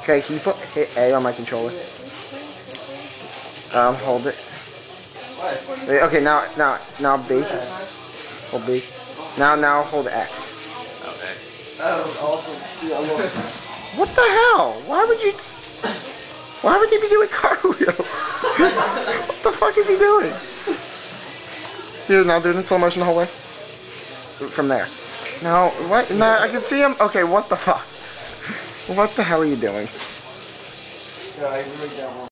Okay, can you hit A on my controller? Hold it. Okay, now B. Hold B. Now hold X. Oh, X. Oh, awesome. What the hell? Why would he be doing cartwheels? What the fuck is he doing? Here, now do it in slow motion the whole way. From there. No, what? No, I can see him. Okay, what the fuck? What the hell are you doing?